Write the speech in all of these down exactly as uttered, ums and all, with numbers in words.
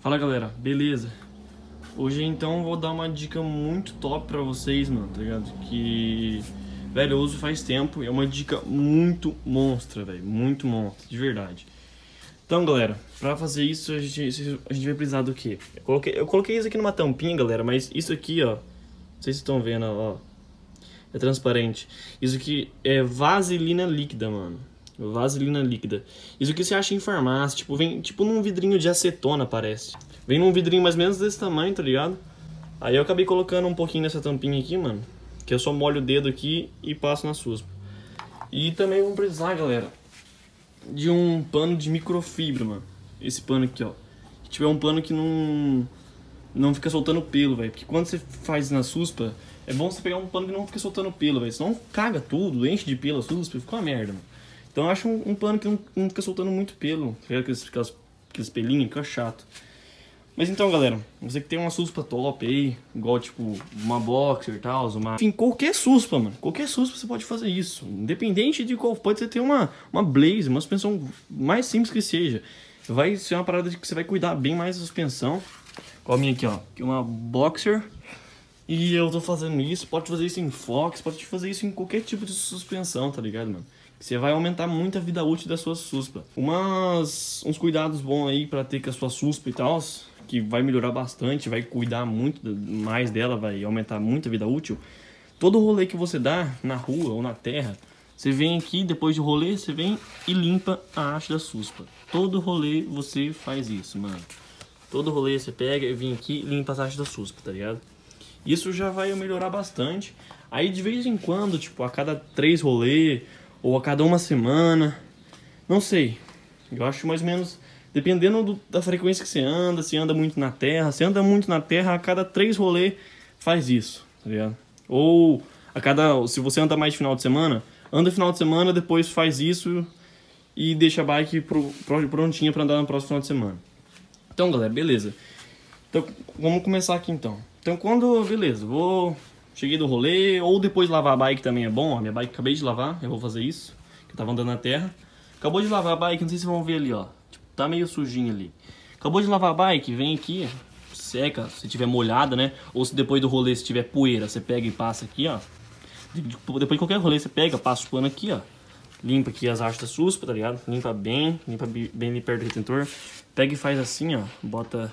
Fala galera, beleza? Hoje então eu vou dar uma dica muito top pra vocês, mano, tá ligado? Que, velho, eu uso faz tempo e é uma dica muito monstra, velho, muito monstra, de verdade. Então galera, pra fazer isso a gente, a gente vai precisar do quê? Eu coloquei, eu coloquei isso aqui numa tampinha, galera, mas isso aqui, ó, não sei se vocês estão vendo, ó, é transparente. Isso aqui é vaselina líquida, mano. Vaselina líquida. Isso aqui você acha em farmácia, tipo, vem tipo num vidrinho de acetona, parece. Vem num vidrinho mais ou menos desse tamanho, tá ligado? Aí eu acabei colocando um pouquinho nessa tampinha aqui, mano, que eu só molho o dedo aqui e passo na suspa. E também vamos precisar, galera, de um pano de microfibra, mano. Esse pano aqui, ó. Se tiver um pano que não não fica soltando pelo, velho. Porque quando você faz na suspa, é bom você pegar um pano que não fica soltando pelo, velho. Senão caga tudo, enche de pelo a suspa e fica uma merda, mano. Então eu acho um, um pano que não, não fica soltando muito pelo. Aqueles, aqueles, aqueles pelinhos, fica chato. Mas então, galera, você que tem uma suspa top aí, igual tipo uma boxer e tal, uma... Enfim, qualquer suspa, mano. Qualquer suspa você pode fazer isso. Independente de qual, pode ser ter uma, uma blaze, uma suspensão mais simples que seja. Vai ser uma parada de que você vai cuidar bem mais da suspensão. Igual a minha aqui, ó. Aqui uma boxer. E eu tô fazendo isso, pode fazer isso em Fox, pode fazer isso em qualquer tipo de suspensão, tá ligado, mano? Você vai aumentar muito a vida útil da sua suspa. Umas, uns cuidados bons aí pra ter com a sua suspa e tal, que vai melhorar bastante, vai cuidar muito mais dela, vai aumentar muito a vida útil. Todo rolê que você dá na rua ou na terra, você vem aqui, depois do rolê, você vem e limpa a haste da suspa. Todo rolê você faz isso, mano. Todo rolê você pega e vem aqui e limpa a haste da suspa, tá ligado? Isso já vai melhorar bastante. Aí de vez em quando, tipo, a cada três rolês ou a cada uma semana, não sei. Eu acho mais ou menos, dependendo do, da frequência que você anda, se anda muito na terra. Se anda muito na terra, a cada três rolês faz isso, tá ligado? Ou a cada, se você anda mais de final de semana, anda final de semana, depois faz isso e deixa a bike pro, pro, prontinha pra andar no próximo final de semana. Então, galera, beleza. Então, vamos começar aqui então. Então, quando, beleza, vou... Cheguei do rolê, ou depois de lavar a bike também é bom, ó. Minha bike acabei de lavar, eu vou fazer isso, que eu tava andando na terra. Acabou de lavar a bike, não sei se vocês vão ver ali, ó. Tipo, tá meio sujinho ali. Acabou de lavar a bike, vem aqui, seca, se tiver molhada, né? Ou se depois do rolê, se tiver poeira, você pega e passa aqui, ó. Depois de qualquer rolê, você pega, passa o pano aqui, ó. Limpa aqui as hastes da suspa, tá ligado? Limpa bem, limpa bem ali perto do retentor. Pega e faz assim, ó. Bota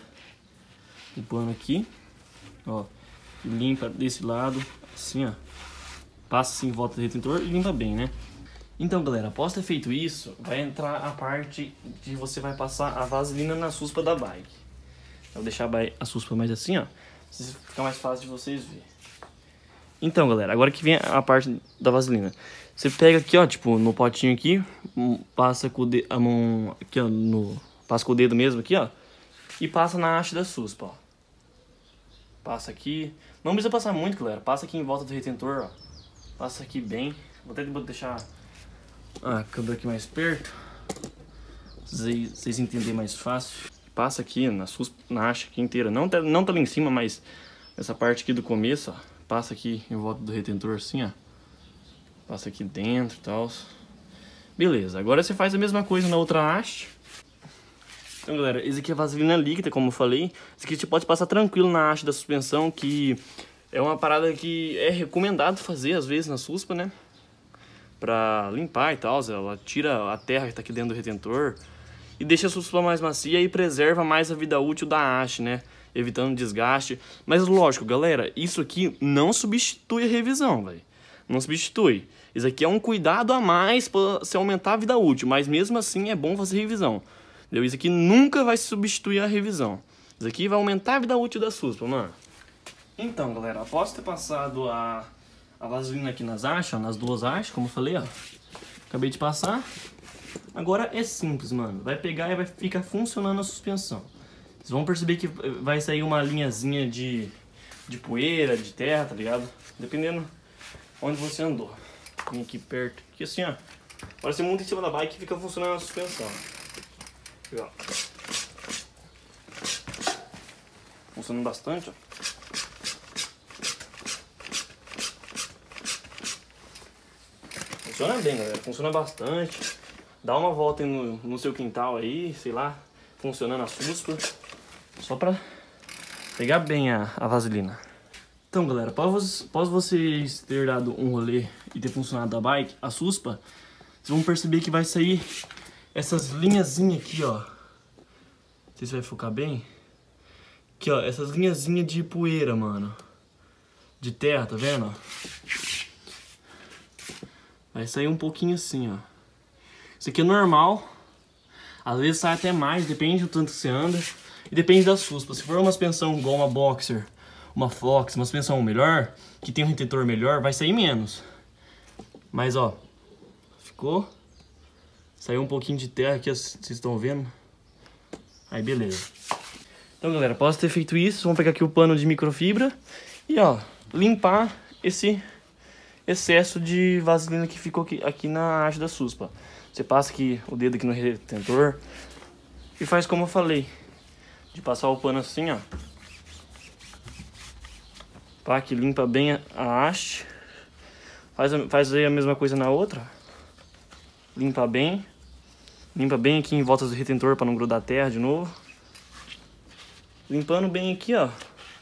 o pano aqui, ó. Limpa desse lado, assim, ó. Passa assim em volta do retentor e limpa bem, né? Então, galera, após ter feito isso, vai entrar a parte de você vai passar a vaselina na suspa da bike. Eu vou deixar a suspa mais assim, ó. Fica mais fácil de vocês verem. Então, galera, agora que vem a parte da vaselina. Você pega aqui, ó, tipo, no potinho aqui, passa com o dedo, a mão aqui, ó, no, passa com o dedo mesmo aqui, ó. E passa na haste da suspa, ó. Passa aqui. Não precisa passar muito, galera. Passa aqui em volta do retentor, ó. Passa aqui bem. Vou até deixar a câmera aqui mais perto, pra vocês, vocês entenderem mais fácil. Passa aqui na, suspa, na haste aqui inteira. Não tá, não tá lá em cima, mas essa parte aqui do começo, ó. Passa aqui em volta do retentor assim, ó. Passa aqui dentro e tal. Beleza. Agora você faz a mesma coisa na outra haste. Então, galera, esse aqui é vaselina líquida, como eu falei. Esse aqui você pode passar tranquilo na haste da suspensão, que é uma parada que é recomendado fazer, às vezes, na suspa, né? Pra limpar e tal, ela tira a terra que tá aqui dentro do retentor e deixa a suspa mais macia e preserva mais a vida útil da haste, né? Evitando desgaste. Mas, lógico, galera, isso aqui não substitui a revisão, velho. Não substitui. Isso aqui é um cuidado a mais pra você aumentar a vida útil, mas mesmo assim é bom fazer revisão. Isso aqui nunca vai substituir a revisão. Isso aqui vai aumentar a vida útil da suspa, mano. Então, galera, após ter passado a, a vaselina aqui nas hastes, ó, nas duas hastes, como eu falei, ó. Acabei de passar. Agora é simples, mano. Vai pegar e vai ficar funcionando a suspensão. Vocês vão perceber que vai sair uma linhazinha de, de poeira, de terra, tá ligado? Dependendo onde você andou. Vem aqui perto. Aqui assim, ó. Agora você monta em cima da bike e fica funcionando a suspensão. Ó. Funcionando bastante, ó. Funciona bem, galera. Funciona bastante. Dá uma volta no, no seu quintal aí, sei lá, funcionando a suspa. Só pra pegar bem a, a vaselina. Então, galera, após, após vocês ter dado um rolê e ter funcionado a bike, a suspa, vocês vão perceber que vai sair essas linhazinhas aqui, ó. Não sei se vai focar bem. Aqui, ó, essas linhazinhas de poeira, mano. De terra, tá vendo? Vai sair um pouquinho assim, ó. Isso aqui é normal. Às vezes sai até mais, depende do tanto que você anda. E depende da suspa. Se for uma suspensão igual uma Boxer, uma Fox, uma suspensão melhor, que tem um retentor melhor, vai sair menos. Mas, ó, ficou. Saiu um pouquinho de terra aqui, vocês estão vendo. Aí, beleza. Então, galera, após ter feito isso, vamos pegar aqui o pano de microfibra e, ó, limpar esse excesso de vaselina que ficou aqui, aqui na haste da suspa. Você passa aqui o dedo aqui no retentor e faz como eu falei, de passar o pano assim, ó. Pá, que limpa bem a haste. Faz, faz aí a mesma coisa na outra. Limpa bem. Limpa bem aqui em volta do retentor para não grudar terra de novo. Limpando bem aqui, ó.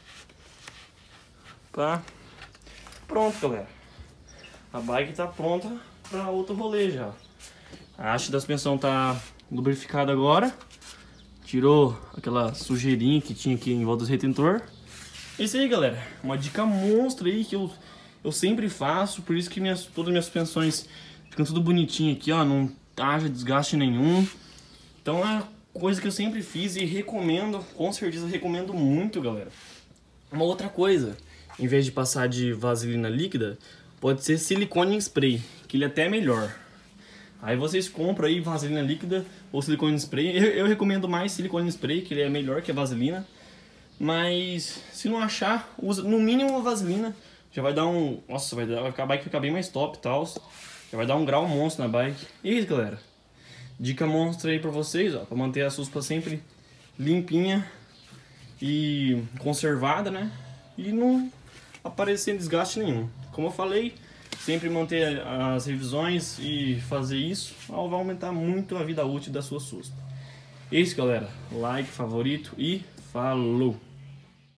Pá. Pronto, galera. A bike tá pronta para outro rolê já. A haste da suspensão tá lubrificada agora. Tirou aquela sujeirinha que tinha aqui em volta do retentor. É isso aí, galera. Uma dica monstra aí que eu, eu sempre faço. Por isso que minhas, todas as minhas suspensões ficam tudo bonitinho aqui, ó. Não haja desgaste nenhum. Então é coisa que eu sempre fiz e recomendo. Com certeza recomendo muito, galera. Uma outra coisa. Em vez de passar de vaselina líquida, pode ser silicone em spray, que ele é até melhor. Aí vocês compram aí vaselina líquida ou silicone em spray. Eu, eu recomendo mais silicone em spray, que ele é melhor que a vaselina. Mas se não achar, usa no mínimo uma vaselina. Já vai dar um... Nossa, vai dar, a bike ficar bem mais top e tal. Já vai dar um grau monstro na bike. E é isso, galera. Dica monstra aí pra vocês, ó. Pra manter a suspa sempre limpinha e conservada, né? E não aparecer desgaste nenhum. Como eu falei, sempre manter as revisões e fazer isso vai aumentar muito a vida útil da sua suspa. É isso, galera. Like, favorito e falou!